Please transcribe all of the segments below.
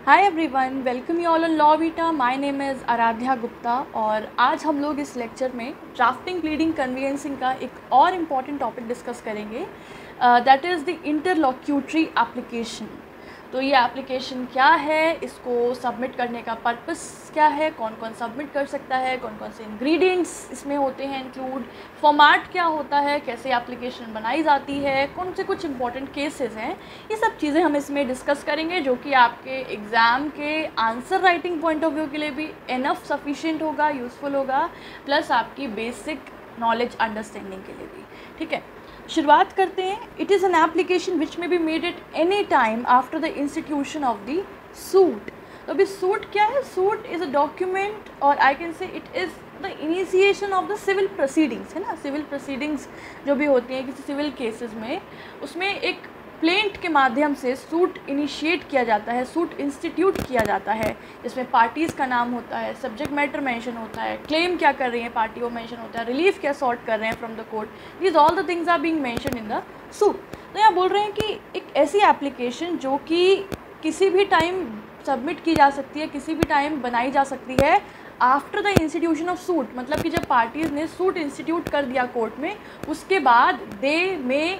Hi everyone, welcome you all on Law Vita. My name is Aradhya Gupta और आज हम लोग इस लेक्चर में ड्राफ्टिंग, प्लीडिंग, कन्वेंसिंग का एक और इम्पॉर्टेंट टॉपिक डिस्कस करेंगे, that is the interlocutory application. तो ये एप्लीकेशन क्या है, इसको सबमिट करने का पर्पस क्या है, कौन कौन सबमिट कर सकता है, कौन कौन से इंग्रेडिएंट्स इसमें होते हैं इंक्लूड, फॉर्मेट क्या होता है, कैसे एप्लीकेशन बनाई जाती है, कौन से कुछ इंपॉर्टेंट केसेस हैं, ये सब चीज़ें हम इसमें डिस्कस करेंगे, जो कि आपके एग्ज़ाम के answer writing point of view के लिए भी इनफ सफिशिएंट होगा, यूज़फुल होगा, प्लस आपकी बेसिक नॉलेज अंडरस्टैंडिंग के लिए भी। ठीक है, शुरुआत करते हैं। It is an application which may be made at any time after the institution of the suit. तो अभी सूट क्या है? सूट इज़ अ डॉक्यूमेंट और I can say it is the initiation of the civil proceedings, है ना। Civil proceedings जो भी होती हैं किसी सिविल केसेस में, उसमें एक प्लेंट के माध्यम से सूट इनिशिएट किया जाता है, सूट इंस्टीट्यूट किया जाता है, जिसमें पार्टीज़ का नाम होता है, सब्जेक्ट मैटर मेंशन होता है, क्लेम क्या कर रही है पार्टी वो मेंशन होता है, रिलीफ क्या सॉर्ट कर रहे हैं from the court, these all the things are being mention in the suit. तो यहाँ बोल रहे हैं कि एक ऐसी एप्लीकेशन जो कि किसी भी टाइम सबमिट की जा सकती है, किसी भी टाइम बनाई जा सकती है after the institution of suit, मतलब कि जब पार्टीज़ ने सूट इंस्टीट्यूट कर दिया कोर्ट में, उसके बाद they may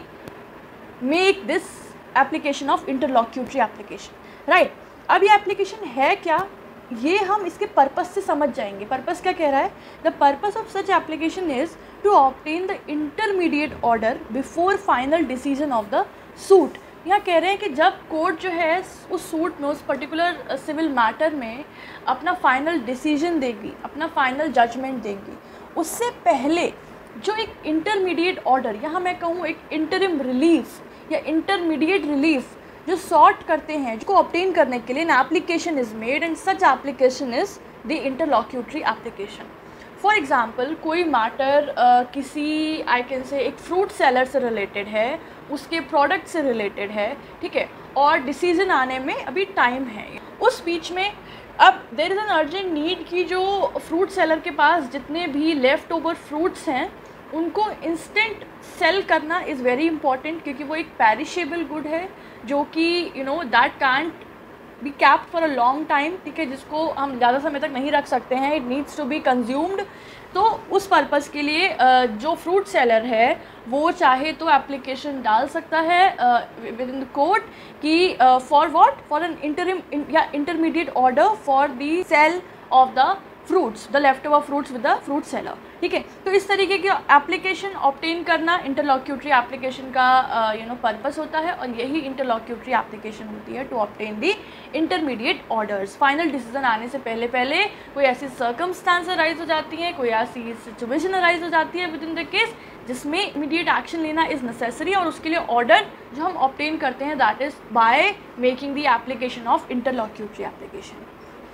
make this application of interlocutory application, right. अब ये एप्लीकेशन है क्या, ये हम इसके पर्पस से समझ जाएंगे। पर्पस क्या कह रहा है? The purpose of such application is to obtain the intermediate order before final decision of the suit. यहाँ कह रहे हैं कि जब कोर्ट जो है उस सूट में, उस पर्टिकुलर सिविल मैटर में अपना फाइनल डिसीजन देगी, अपना फाइनल जजमेंट देगी, उससे पहले जो एक इंटरमीडिएट ऑर्डर, यहाँ मैं कहूँ एक इंटरिम रिलीफ या इंटरमीडिएट रिलीफ जो सॉर्ट करते हैं, जिसको ऑब्टेन करने के लिए an application is made and such application is the interlocutory application. For example, कोई मैटर किसी आई कैन से एक फ्रूट सेलर से रिलेटेड है, उसके प्रोडक्ट से रिलेटेड है, ठीक है, और डिसीजन आने में अभी टाइम है। उस बीच में अब there is an urgent need कि जो फ्रूट सेलर के पास जितने भी लेफ़्ट ओवर फ्रूट्स हैं उनको इंस्टेंट सेल करना इज़ वेरी इंपॉर्टेंट, क्योंकि वो एक पेरिशेबल गुड है जो कि that can't be capped for a long time, ठीक है, जिसको हम ज़्यादा समय तक नहीं रख सकते हैं, it needs to be consumed. तो उस पर्पज़ के लिए जो फ्रूट सेलर है वो चाहे तो एप्लीकेशन डाल सकता है विद इन द कोर्ट कि for what, for an interim या intermediate order for the sale of the fruits, the left over fruits with the fruit seller, ठीक है। तो इस तरीके की एप्लीकेशन ऑब्टेन करना इंटरलॉक्यूटरी एप्लीकेशन का पर्पस होता है, और यही इंटरलॉक्यूटरी एप्लीकेशन होती है to obtain the intermediate orders. Final decision आने से पहले पहले कोई ऐसी सर्कमस्टांस अराइज हो जाती है, कोई ऐसी सिचुएशन अराइज हो जाती है विद इन द केस जिसमें इमीडिएट एक्शन लेना इज़ नेसेसरी, और उसके लिए ऑर्डर जो हम ऑब्टेन करते हैं that is by making the application of interlocutory application.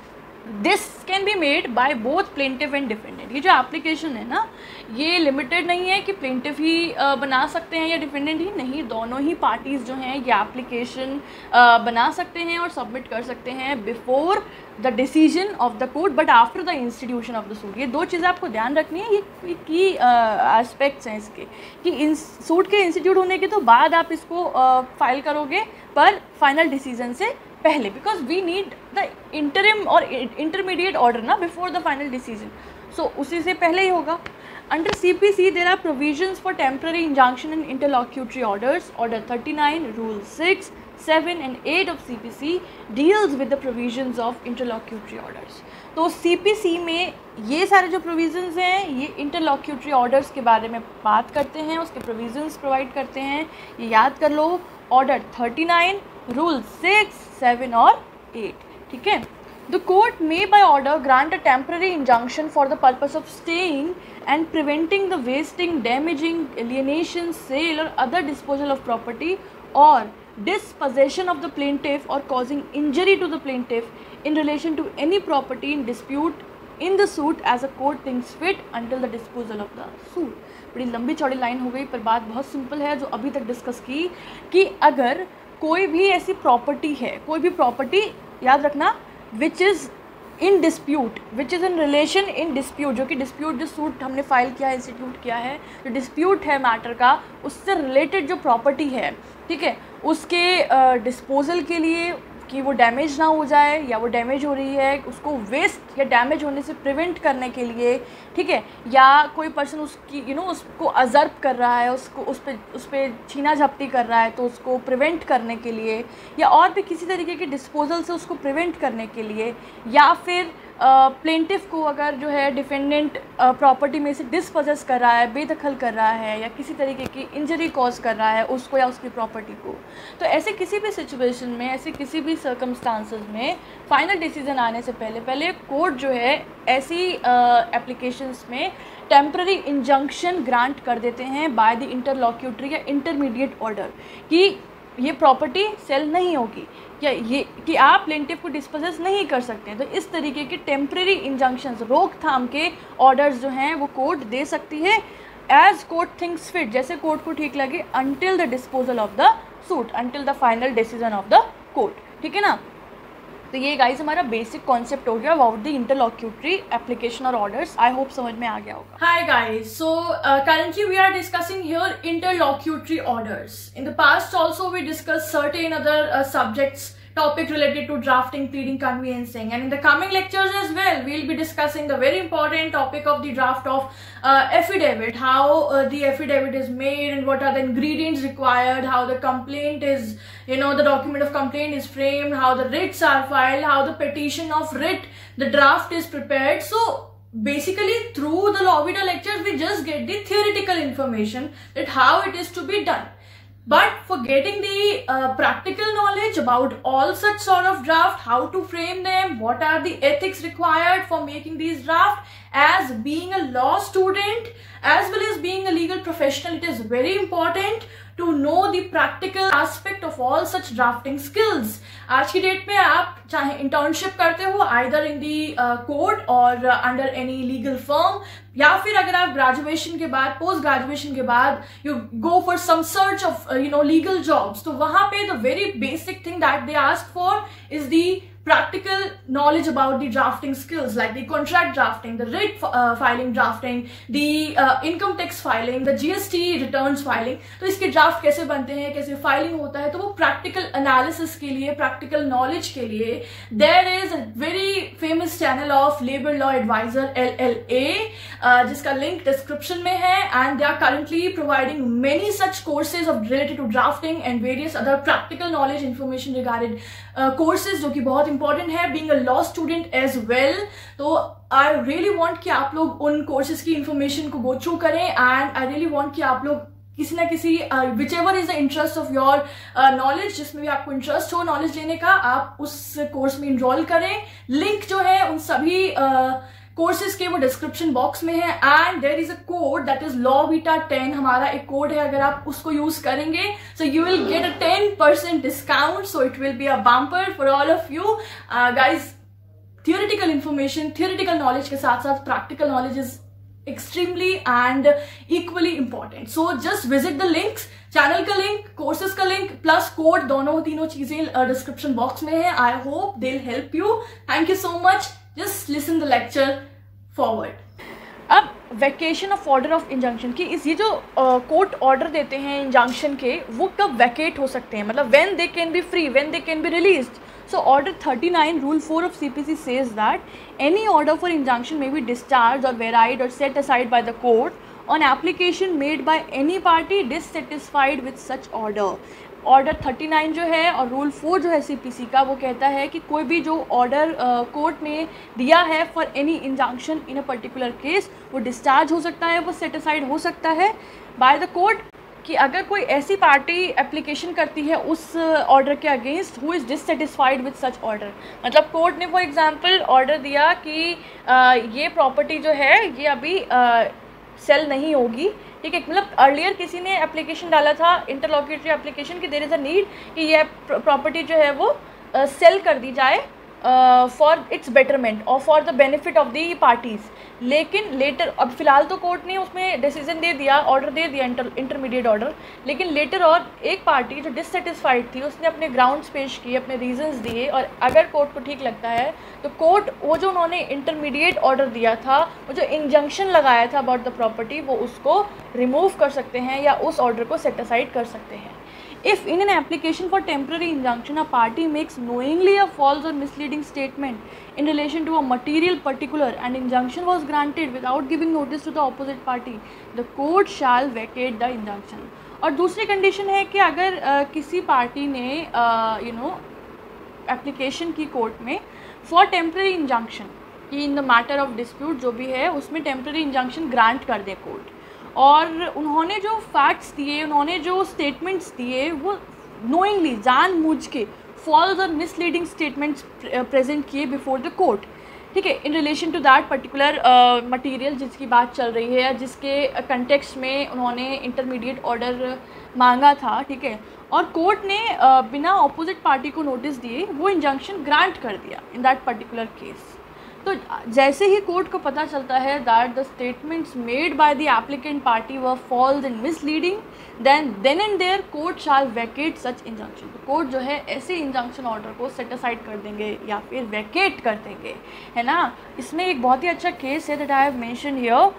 This can be made by both plaintiff and defendant. ये जो एप्लीकेशन है ना, ये लिमिटेड नहीं है कि प्लेंटिफ ही बना सकते हैं या डिफेंडेंट ही, नहीं, दोनों ही पार्टीज़ जो हैं ये एप्लीकेशन बना सकते हैं और सबमिट कर सकते हैं before the decision of the court but after the institution of the suit. ये दो चीज़ें आपको ध्यान रखनी है, ये की एस्पेक्ट्स हैं इसके, कि इन सूट के इंस्टीट्यूट होने के तो बाद आप इसको फाइल करोगे, पर फाइनल डिसीजन से पहले, because we need the interim और इंटरमीडिएट ऑर्डर ना before the final decision, so उसी से पहले ही होगा। Under CPC there are provisions for temporary injunction and interlocutory orders. Order 39, rule 6, 7 and 8 of CPC deals with the provisions of interlocutory orders। तो CPC में ये सारे जो प्रोविजंस हैं ये इंटरलॉक्यूटरी ऑर्डर्स के बारे में बात करते हैं, उसके प्रोविजंस प्रोवाइड करते हैं, ये याद कर लो। ऑर्डर 39, रूल 6, 7 और 8, ठीक है। The court may by order grant a temporary injunction for the purpose of staying and preventing the wasting, damaging, alienation, sale or other disposal of property or dispossession of the plaintiff or causing injury to the plaintiff in relation to any property in dispute in the suit as a court thinks fit until the disposal of the suit। बड़ी लंबी चौड़ी line हो गई, पर बात बहुत simple है जो अभी तक डिस्कस की, कि अगर कोई भी ऐसी प्रॉपर्टी है, कोई भी प्रॉपर्टी याद रखना which is in dispute, which is in relation in dispute, जो कि डिस्प्यूट जो सूट हमने फाइल किया है, इंस्टीट्यूट किया है, जो डिस्प्यूट है मैटर का, उससे रिलेटेड जो प्रॉपर्टी है, ठीक है, उसके डिस्पोजल के लिए कि वो डैमेज ना हो जाए या वो डैमेज हो रही है, उसको वेस्ट या डैमेज होने से प्रिवेंट करने के लिए, ठीक है, या कोई पर्सन उसकी उसको अजर्ब कर रहा है, उसको उस पर छीना झपटी कर रहा है तो उसको प्रिवेंट करने के लिए, या और भी किसी तरीके के डिस्पोजल से उसको प्रिवेंट करने के लिए, या फिर प्लेंटिफ को अगर जो है डिफेंडेंट प्रॉपर्टी में से डिस्पोजेस कर रहा है, बेदखल कर रहा है, या किसी तरीके की इंजरी कॉज कर रहा है उसको या उसकी प्रॉपर्टी को, तो ऐसे किसी भी सिचुएशन में, ऐसे किसी भी सर्कमस्टांसेस में फाइनल डिसीजन आने से पहले कोर्ट जो है ऐसी एप्लीकेशंस में टेम्पररी इंजंक्शन ग्रांट कर देते हैं बाय द इंटरलॉक्यूटरी या इंटरमीडिएट ऑर्डर कि ये प्रॉपर्टी सेल नहीं होगी, या ये कि आप प्लेंटिफ को डिस्पोजेस नहीं कर सकते हैं। तो इस तरीके के टेम्परेरी इंजंक्शंस, रोकथाम के ऑर्डर्स जो हैं वो कोर्ट दे सकती है एज कोर्ट थिंक्स फिट, जैसे कोर्ट को ठीक लगे, until the disposal of the suit, until the final decision of the court, ठीक है ना। तो ये गाइस हमारा बेसिक कॉन्सेप्ट हो गया अबाउट द इंटरलॉक्यूटरी एप्लीकेशन और ऑर्डर्स। आई होप समझ में आ गया होगा। Hi guys, so currently we are discussing here interlocutory orders. In the past also we discussed certain other subjects, topic related to drafting, pleading, conveyancing, and in the coming lectures as well we will be discussing the very important topic of the draft of affidavit, how the affidavit is made and what are the ingredients required, how the complaint is, the document of complaint is framed, how the writs are filed, how the petition of writ, the draft is prepared. So basically through the Law Vita lectures we just get the theoretical information that how it is to be done. But for getting the practical knowledge about all such sort of draft, how to frame them, what are the ethics required for making these draft, as being a law student as well as being a legal professional, it is very important to know the practical aspect of all such drafting skills. आज की date में आप चाहे internship करते हो either in the court or under any legal firm, या फिर अगर आप ग्रेजुएशन के बाद, पोस्ट ग्रेजुएशन के बाद you go for some search of legal jobs, तो वहां पे the very basic thing that they ask for is the practical knowledge about the drafting skills, like the contract drafting, the writ filing drafting, the income tax filing, the GST returns filing. तो इसके draft कैसे बनते हैं, कैसे filing होता है, तो वो प्रैक्टिकल एनालिसिस के लिए, प्रैक्टिकल नॉलेज के लिए there is a very famous channel of labour law advisor LLA, जिसका लिंक डिस्क्रिप्शन में है, and they are currently providing many such courses of related to drafting and various other practical knowledge information regarded courses, जो कि बहुत important है being a law student as well. तो I really want कि आप लोग उन कोर्सेज की इंफॉर्मेशन को गो थ्रू करें, एंड आई रियली वांट कि आप लोग किसी ना किसी whichever is the interest of your knowledge, जिसमें भी आपको इंटरेस्ट हो नॉलेज लेने का, आप उस कोर्स में इनरोल करें. लिंक जो है उन सभी कोर्सेज के वो डिस्क्रिप्शन बॉक्स में है, and there is a code that is LawVita 10. हमारा एक कोड है, अगर आप उसको यूज करेंगे so you will get a 10% discount. So it will be a bumper for all of you guys. Theoretical information, theoretical knowledge के साथ साथ practical knowledge is extremely and equally important. So just visit the links, channel का link, courses का link plus code, दोनों तीनों चीजें description box में है. I hope they will help you. Thank you so much. Just listen the lecture forward. अब vacation of order of injunction की ये जो कोर्ट ऑर्डर देते हैं इंजंक्शन के, वो कब वैकेट हो सकते हैं, मतलब when they can be free, when they can be released. So order 39 rule 4 of CPC says that any order for injunction may be discharged or varied or set aside by the court on application made by any party dissatisfied with such order. Order 39 जो है और rule 4 जो है CPC का, वो कहता है कि कोई भी जो ऑर्डर कोर्ट ने दिया है for any injunction in a particular case, वो डिस्चार्ज हो सकता है, वो सेट असाइड हो सकता है बाय द कोर्ट. कि अगर कोई ऐसी पार्टी एप्लीकेशन करती है उस ऑर्डर के against who is dissatisfied with such order, मतलब कोर्ट ने फॉर एग्जांपल ऑर्डर दिया कि ये प्रॉपर्टी जो है ये अभी सेल नहीं होगी, ठीक है, मतलब अर्लियर किसी ने एप्लीकेशन डाला था इंटरलॉक्यूटरी एप्लीकेशन कि देयर इज़ अ नीड कि ये प्रॉपर्टी जो है वो सेल कर दी जाए फॉर इट्स बेटरमेंट और for the benefit of the parties. लेकिन लेटर, अब फिलहाल तो कोर्ट ने उसमें डिसीजन दे दिया, ऑर्डर दे दिया, इंटरमीडिएट ऑर्डर, लेकिन लेटर और एक पार्टी जो डिससेटिस्फाइड थी उसने अपने ग्राउंड्स पेश किए, अपने रीजंस दिए, और अगर कोर्ट को ठीक लगता है तो कोर्ट वो जो उन्होंने इंटरमीडिएट ऑर्डर दिया था, वो जो इंजंक्शन लगाया था अबाउट द प्रॉपर्टी, वो उसको रिमूव कर सकते हैं या उस ऑर्डर को सेट असाइड कर सकते हैं. If in an application for temporary injunction a party makes knowingly a false or misleading statement in relation to a material particular and injunction was granted without giving notice to the opposite party, the court shall vacate the injunction. और दूसरी condition है कि अगर किसी party ने application की court में for temporary injunction कि in the matter of dispute जो भी है उसमें टेम्प्रेरी इंजंक्शन ग्रांट कर दे कोर्ट, और उन्होंने जो फैक्ट्स दिए, उन्होंने जो स्टेटमेंट्स दिए वो नोइंगली जानबूझ के फॉल्स और मिसलीडिंग स्टेटमेंट्स प्रेजेंट किए बिफोर द कोर्ट, ठीक है, in relation to that particular material जिसकी बात चल रही है या जिसके कंटेक्स्ट में उन्होंने इंटरमीडिएट ऑर्डर मांगा था, ठीक है, और कोर्ट ने बिना ऑपोजिट पार्टी को नोटिस दिए वो इंजंक्शन ग्रांट कर दिया इन दैट पर्टिकुलर केस। तो जैसे ही कोर्ट को पता चलता है that the statements made by the applicant party were false and misleading, then and there court shall vacate such injunction. तो कोर्ट जो है ऐसे इंजंक्शन ऑर्डर को सेट असाइड कर देंगे या फिर वैकेट कर देंगे, है ना। इसमें एक बहुत ही अच्छा केस है that I have mention here,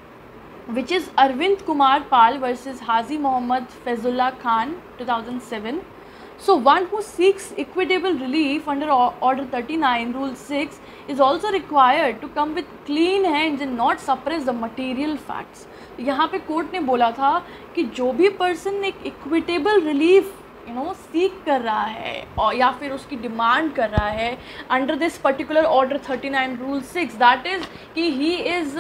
which is Arvind Kumar Pal versus Haji Mohammad Fazullah Khan 2007. So one who seeks equitable relief under Order 39 Rule 6 is also required to come with clean hands and not suppress the material facts. यहाँ पे court ने बोला था कि जो भी person एक equitable relief सीख कर रहा है और या फिर उसकी डिमांड कर रहा है under this particular order 39 rule 6, that is कि he is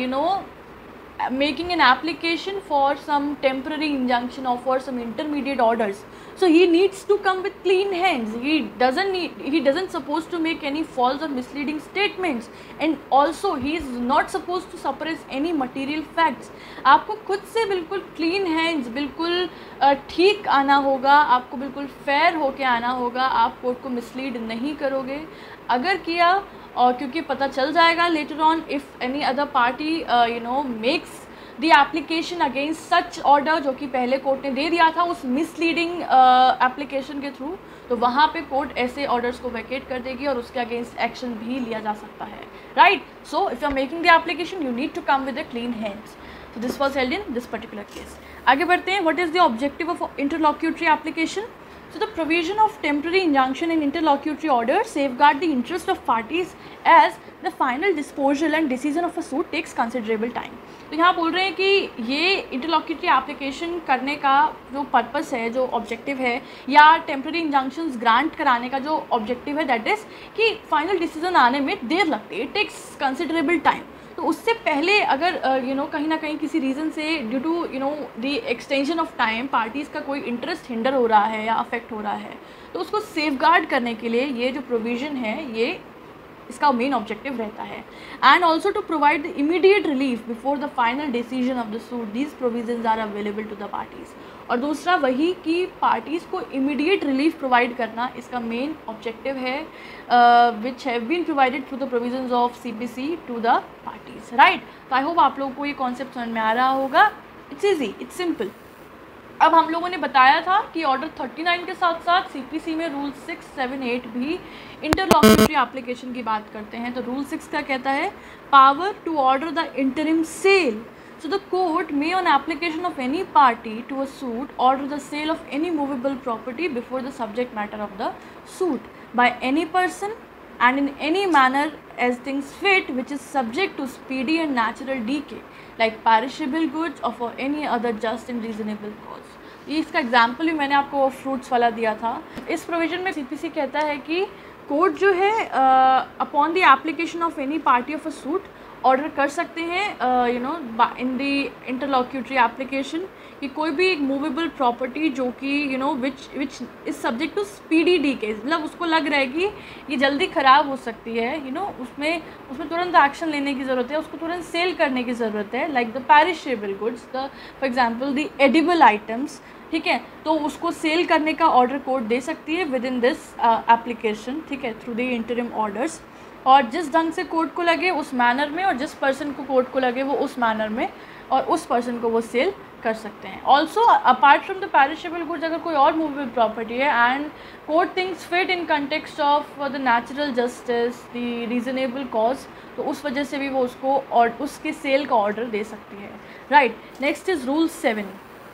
making an application for some temporary injunction or for some intermediate orders, so he needs to come with clean hands. He doesn't supposed to make any false or misleading statements, and also he is not supposed to suppress any material facts. आपको खुद से बिल्कुल clean hands, बिल्कुल ठीक आना होगा, आपको बिल्कुल fair होके आना होगा, आप कोर्ट को mislead नहीं करोगे। अगर किया और क्योंकि पता चल जाएगा later on if any other party makes the application against such order जो कि पहले कोर्ट ने दे दिया था उस मिसलीडिंग एप्लीकेशन के थ्रू, तो वहाँ पे कोर्ट ऐसे ऑर्डर्स को वैकेट कर देगी और उसके अगेंस्ट एक्शन भी लिया जा सकता है, right. So if you are making the application you need to come with the clean hands. So this was held in this particular case. आगे बढ़ते हैं, what is the objective of interlocutory application? So the provision of temporary injunction and interlocutory order safeguard the interest of parties as the final disposal and decision of a suit takes considerable time. तो यहाँ बोल रहे हैं कि ये इंटरलॉक्यूटरी application करने का जो पर्पस है, जो ऑब्जेक्टिव है, या टेम्प्रेरी इंजंक्शंस ग्रांट कराने का जो ऑब्जेक्टिव है, दैट इज़ कि फाइनल डिसीजन आने में देर लगती है, इट टेक्स कंसिडरेबल टाइम। तो उससे पहले अगर कहीं ना कहीं किसी रीज़न से due to the extension of time parties का कोई इंटरेस्ट हिंडर हो रहा है या अफेक्ट हो रहा है, तो उसको सेफगार्ड करने के लिए ये जो प्रोविज़न है ये इसका मेन ऑब्जेक्टिव रहता है। And also to provide the immediate relief before the final decision of the suit, these provisions are available to the parties. और दूसरा वही कि पार्टीज़ को इमीडिएट रिलीफ प्रोवाइड करना इसका मेन ऑब्जेक्टिव है, which have been provided through the provisions of CPC to the parties, right. तो I hope आप लोगों को ये कॉन्सेप्ट समझ में आ रहा होगा। It's easy, it's simple. अब हम लोगों ने बताया था कि ऑर्डर 39 के साथ साथ CPC में रूल 6, 7, 8 भी इंटरलॉक्यूटरी एप्लीकेशन की बात करते हैं। तो रूल 6 क्या कहता है? Power to order the interim sale. So the court may on application of any party to a suit order the sale of any movable property before the subject matter of the suit by any person and in any manner as things fit which is subject to speedy and natural decay like perishable goods or for any other just and reasonable cause. ये इसका example भी मैंने आपको fruits वाला दिया था। इस provision में CPC कहता है कि कोर्ट जो है upon the application of any party of a suit order कर सकते हैं इन दी इंटरलॉक्यूटरी एप्लीकेशन कि कोई भी एक मूवेबल प्रॉपर्टी जो कि which is subject to speedy decay, मतलब उसको लग रहा है कि ये जल्दी ख़राब हो सकती है, उसमें तुरंत एक्शन लेने की ज़रूरत है, उसको तुरंत सेल करने की ज़रूरत है, like the perishable goods, the for example the edible items, ठीक है। तो उसको सेल करने का ऑर्डर कोर्ट दे सकती है विद इन दिस एप्लीकेशन, ठीक है, थ्रू द इंटरिम ऑर्डर्स। और जिस ढंग से कोर्ट को लगे उस मैनर में, और जिस पर्सन को कोर्ट को लगे वो उस मैनर में, और उस पर्सन को वो सेल कर सकते हैं। Also apart from the perishable goods, अगर कोई और मूवेबल प्रॉपर्टी है and court things fit in context of the natural justice, the reasonable cause, तो उस वजह से भी वो उसको और उसके सेल का ऑर्डर दे सकती है, right. Next is rule 7।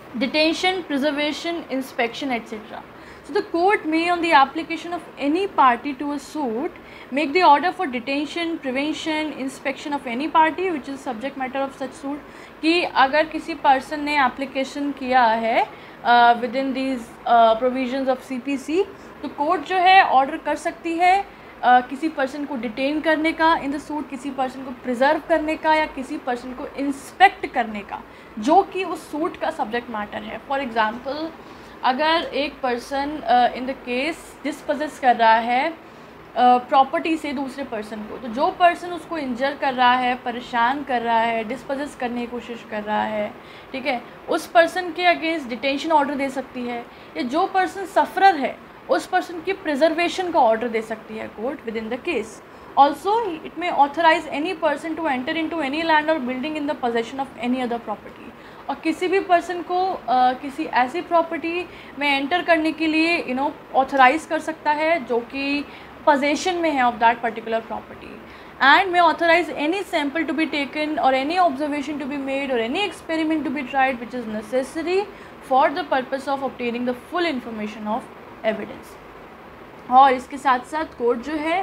detention, preservation, inspection, etc. So the court may, on the application of any party to a suit, make the order for detention, prevention, inspection of any party which is subject matter of such suit. कि अगर किसी person ने application किया है within these provisions of CPC, तो court जो है order कर सकती है किसी पर्सन को डिटेन करने का इन द सूट, किसी पर्सन को प्रिजर्व करने का, या किसी पर्सन को इंस्पेक्ट करने का जो कि उस सूट का सब्जेक्ट मैटर है. फॉर एग्ज़ाम्पल, अगर एक person in the case disposes कर रहा है प्रॉपर्टी से दूसरे पर्सन को, तो जो पर्सन उसको इंजर कर रहा है, परेशान कर रहा है, डिस्पोजेस करने की कोशिश कर रहा है, ठीक है, उस पर्सन के अगेंस्ट डिटेंशन ऑर्डर दे सकती है. या जो पर्सन सफरर है उस पर्सन की प्रिजर्वेशन का ऑर्डर दे सकती है court within the case. Also it may authorise any person to enter into any land और building in the possession of any other property. और किसी भी पर्सन को किसी ऐसी प्रॉपर्टी में एंटर करने के लिए ऑथराइज कर सकता है जो कि पोजेशन में है of that particular property. And may authorise any sample to be taken और any observation to be made और any experiment to be tried which is necessary for the purpose of obtaining the full information of evidence. और इसके साथ साथ court जो है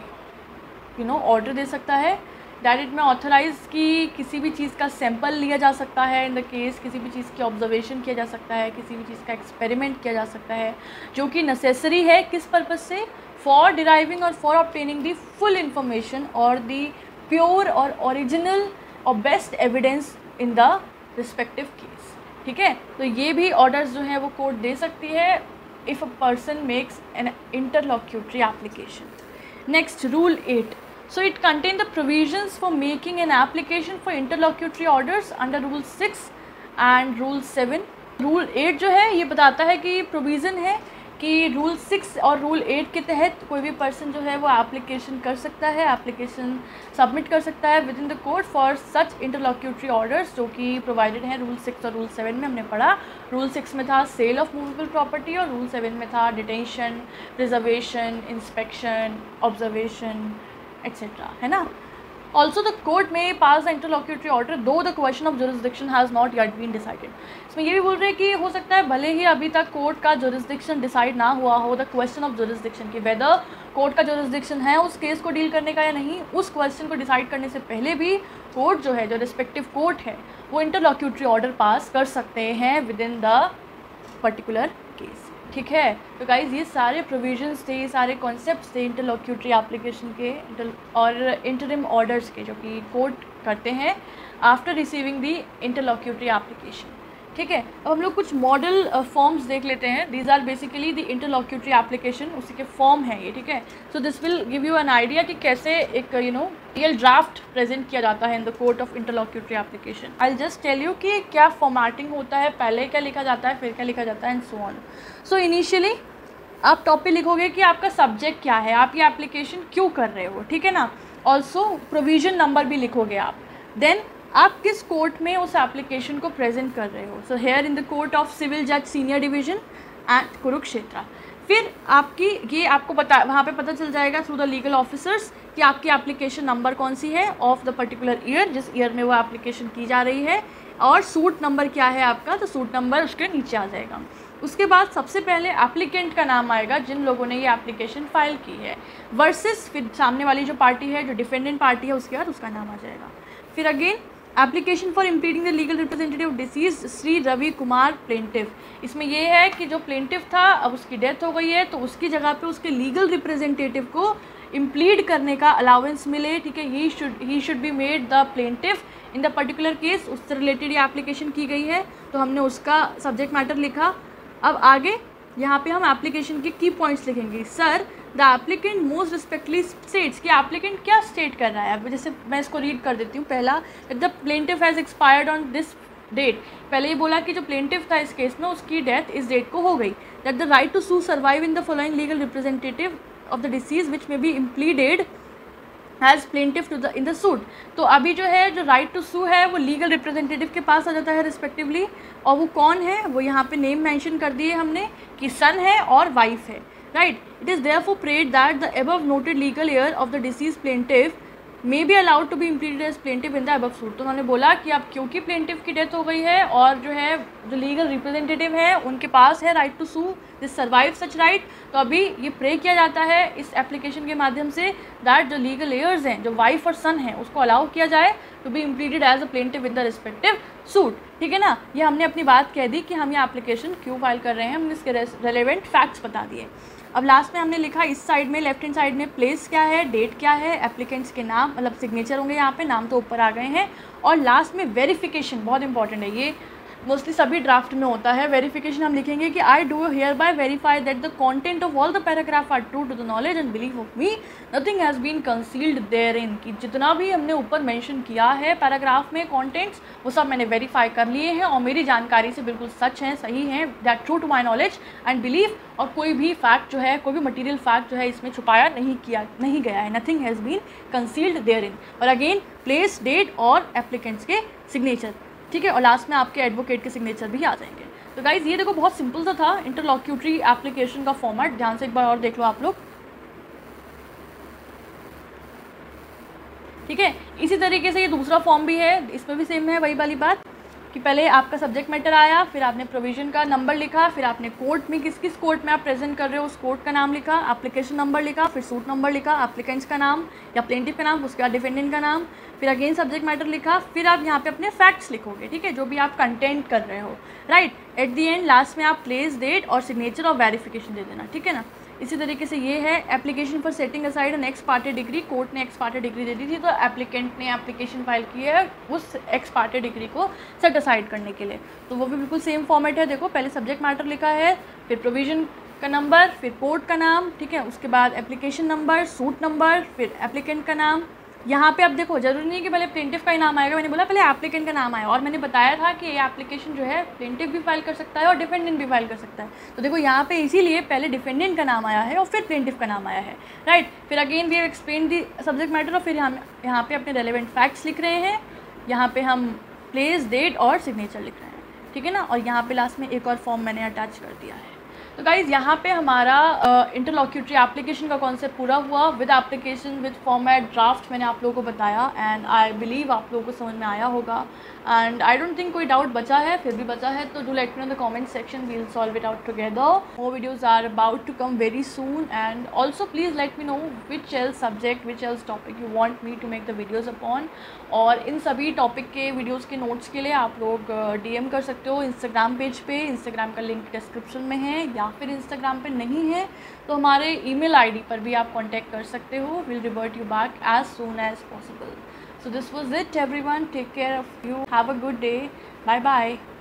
order दे सकता है दैट इट में ऑथराइज कि किसी भी चीज़ का सैंपल लिया जा सकता है इन द केस, किसी भी चीज़ की ऑब्जर्वेशन किया जा सकता है, किसी भी चीज़ का एक्सपेरिमेंट किया जा सकता है जो कि नेसेसरी है किस पर्पज़ से, फॉर डिराइविंग और for obtaining the full information और द प्योर और ओरिजिनल और best evidence in the respective case. ठीक है, तो ये भी ऑर्डर्स जो हैं वो कोर्ट दे सकती है if a person makes an interlocutory application. Next, Rule 8. So it contains the provisions for making an application for interlocutory orders under Rule 6 and Rule 7. Rule 8 जो है ये बताता है कि प्रोविज़न है कि Rule 6 और Rule 8 के तहत कोई भी पर्सन जो है वो एप्लीकेशन कर सकता है, एप्लीकेशन सबमिट कर सकता है within the court for such interlocutory orders जो कि प्रोवाइडेड हैं Rule 6 और Rule 7 में. हमने पढ़ा Rule 6 में था सेल ऑफ मूवेबल प्रॉपर्टी और Rule 7 में था detention, preservation, inspection, observation etcetera, है ना. Also the court may pass the interlocutory order though the question of jurisdiction has not yet been decided. इसमें ये भी बोल रहे हैं कि हो सकता है भले ही अभी तक कोर्ट का jurisdiction डिसाइड ना हुआ हो, द क्वेश्चन ऑफ jurisdiction कि whether कोर्ट का jurisdiction है उस केस को डील करने का या नहीं, उस क्वेश्चन को डिसाइड करने से पहले भी कोर्ट जो है, जो रिस्पेक्टिव कोर्ट है, वो इंटरलॉक्यूटरी ऑर्डर पास कर सकते हैं within the particular case. ठीक है, तो गाइज़ ये सारे प्रोविजंस थे, ये सारे कॉन्सेप्ट्स थे इंटरलॉक्यूटरी एप्लीकेशन के और इंटरिम ऑर्डर्स के जो कि कोर्ट करते हैं after receiving the interlocutory application. ठीक है, अब हम लोग कुछ मॉडल फॉर्म्स देख लेते हैं. These are basically the interlocutory application, उसी के फॉर्म हैं ये. ठीक है, so this will give you an idea कि कैसे एक रियल ड्राफ्ट प्रेजेंट किया जाता है in the court of interlocutory application. I just tell you कि क्या फॉर्मेटिंग होता है, पहले क्या लिखा जाता है, फिर क्या लिखा जाता है and so on. So initially आप टॉपिक लिखोगे कि आपका सब्जेक्ट क्या है, आप ये एप्लीकेशन क्यों कर रहे हो, ठीक है ना. ऑल्सो प्रोविजन नंबर भी लिखोगे आप. देन आप किस कोर्ट में उस एप्लीकेशन को प्रेजेंट कर रहे हो. So here in the court of civil जज सीनियर डिवीजन एट कुरुक्षेत्र. फिर आपकी ये आपको वहाँ पे पता चल जाएगा थ्रू द लीगल ऑफिसर्स कि आपकी एप्लीकेशन नंबर कौन सी है ऑफ द पर्टिकुलर ईयर, जिस ईयर में वो एप्लीकेशन की जा रही है, और सूट नंबर क्या है आपका, तो सूट नंबर उसके नीचे आ जाएगा. उसके बाद सबसे पहले एप्लीकेंट का नाम आएगा जिन लोगों ने ये एप्लीकेशन फाइल की है, वर्सेस फिर सामने वाली जो पार्टी है, जो डिफेंडेंट पार्टी है, उसके बाद उसका नाम आ जाएगा. फिर again application for impleading the legal representative deceased Shri Ravi Kumar plaintiff. इसमें यह है कि जो प्लेंटिव था अब उसकी डेथ हो गई है, तो उसकी जगह पे उसके लीगल रिप्रेजेंटेटिव को इम्प्लीड करने का अलाउंस मिले. ठीक है, he should be made the plaintiff in the particular case. उससे रिलेटेड ये एप्लीकेशन की गई है, तो हमने उसका सब्जेक्ट मैटर लिखा. अब आगे यहाँ पे हम एप्लीकेशन के की पॉइंट्स लिखेंगे. Sir the applicant most respectfully states कि एप्लीकेंट क्या स्टेट कर रहा है. अब जैसे मैं इसको रीड कर देती हूँ. पहला, the plaintiff has expired on this date. पहले ये बोला कि जो प्लेंटिफ था इस केस में उसकी डेथ इस डेट को हो गई. That the right to sue survive in the following legal representative of the deceased which may be impleaded as plaintiff in the suit. तो अभी जो है जो राइट टू सू है वो लीगल रिप्रेजेंटेटिव के पास आ जाता है रिस्पेक्टिवली. और वो कौन है, वो यहाँ पे नेम मेंशन कर दिए हमने कि सन है और वाइफ है. Right, it is therefore prayed that the above noted legal heir of the deceased plaintiff may be allowed to be impleaded as plaintiff in the above suit. तो उन्होंने बोला कि अब क्योंकि प्लेंटिव की डेथ हो गई है और जो है जो लीगल रिप्रेजेंटेटिव है उनके पास है right to sue this survive such right, तो अभी ये प्रे किया जाता है इस एप्लीकेशन के माध्यम से दैट जो लीगल एयर्स हैं, जो वाइफ और सन हैं, उसको अलाउ किया जाए to be impleaded as a plaintiff in the respective suit. ठीक है ना, ये हमने अपनी बात कह दी कि हम ये एप्लीकेशन क्यों फाइल कर रहे हैं, हमने इसके रेलेवेंट फैक्ट्स बता दिए। अब लास्ट में हमने लिखा इस साइड में लेफ्ट हैंड साइड में प्लेस क्या है, डेट क्या है, एप्लीकेंट्स के नाम मतलब सिग्नेचर होंगे, यहाँ पे नाम तो ऊपर आ गए हैं, और लास्ट में वेरिफिकेशन बहुत इंपॉर्टेंट है, ये मोस्टली सभी ड्राफ्ट में होता है। वेरिफिकेशन हम लिखेंगे कि I do hereby verify that the content of all the paragraph are true to the knowledge and belief of me, nothing has been concealed therein, कि जितना भी हमने ऊपर मेंशन किया है पैराग्राफ में कंटेंट्स वो सब मैंने वेरीफाई कर लिए हैं और मेरी जानकारी से बिल्कुल सच हैं, सही हैं, that true to my knowledge and belief, और कोई भी फैक्ट जो है, कोई भी मटीरियल फैक्ट जो है इसमें छुपाया नहीं गया है, nothing has been concealed therein. और अगेन प्लेस, डेट और एप्लीकेंट्स के सिग्नेचर, ठीक है, और लास्ट में आपके एडवोकेट के सिग्नेचर भी आ जाएंगे। तो गाइज ये देखो बहुत सिंपल सा था इंटरलॉक्यूटरी एप्लीकेशन का फॉर्मेट, ध्यान से एक बार और देख लो आप लोग। ठीक है, इसी तरीके से ये दूसरा फॉर्म भी है, इसमें भी सेम है वही वाली बात कि पहले आपका सब्जेक्ट मैटर आया, फिर आपने प्रोविज़न का नंबर लिखा, फिर आपने कोर्ट में किस कोर्ट में आप प्रेजेंट कर रहे हो उस कोर्ट का नाम लिखा, एप्लीकेशन नंबर लिखा, फिर सूट नंबर लिखा, एप्लीकेंट्स का नाम या प्लेंटिफ का नाम, उसके बाद डिफेंडेंट का नाम, फिर अगेन सब्जेक्ट मैटर लिखा, फिर आप यहाँ पे अपने फैक्ट्स लिखोगे, ठीक है, जो भी आप कंटेंट कर रहे हो, right. At the end last में आप प्लेस, डेट और सिग्नेचर और वेरिफिकेशन दे देना, ठीक है ना। इसी तरीके से ये है application for setting aside an ex parte decree, court ने एक्स पार्टी डिग्री दे दी थी तो एप्लीकेंट ने एप्लीकेशन फाइल की है उस एक्स पार्टी डिग्री को सेट असाइड करने के लिए, तो वो भी बिल्कुल सेम फॉर्मेट है। देखो पहले सब्जेक्ट मैटर लिखा है, फिर प्रोविज़न का नंबर, फिर कोर्ट का नाम, ठीक है, उसके बाद एप्लीकेशन नंबर, सूट नंबर, फिर एप्लीकेंट का नाम। यहाँ पे अब देखो जरूरी नहीं कि पहले प्लेंटिफ का ही नाम आएगा, मैंने बोला पहले एप्लीकेंट का नाम आया, और मैंने बताया था कि ये एप्लीकेशन जो है प्लेंटिफ भी फाइल कर सकता है और डिफेंडेंट भी फाइल कर सकता है, तो देखो यहाँ पे इसीलिए पहले डिफेंडेंट का नाम आया है और फिर प्लेंटिफ का नाम आया है, राइट। फिर again we have explain the subject matter, और फिर हम यहाँ पे अपने रेलेवेंट फैक्ट्स लिख रहे हैं, यहाँ पे हम प्लेस, डेट और सिग्नेचर लिख रहे हैं, ठीक है ना, और यहाँ पे लास्ट में एक और फॉर्म मैंने अटैच कर दिया है। तो गाइज़ यहाँ पे हमारा इंटरलॉक्यूटरी एप्लीकेशन का कॉन्सेप्ट पूरा हुआ with application with format draft मैंने आप लोगों को बताया, एंड आई बिलीव आप लोगों को समझ में आया होगा, एंड आई डोंट थिंक कोई डाउट बचा है, फिर भी बचा है तो do let me know the comment section, we will solve it out together. More videos are about to come very soon, and also please let me know which else subject, which else topic you want me to make the videos upon, और इन सभी topic के videos के notes के लिए आप लोग DM कर सकते हो इंस्टाग्राम पेज पे, इंस्टाग्राम का लिंक डिस्क्रिप्शन में है, या फिर इंस्टाग्राम पे नहीं है तो हमारे email ID पर भी आप कांटेक्ट कर सकते हो, will revert you back as soon as possible. So this was it everyone, take care of you, have a good day, bye bye.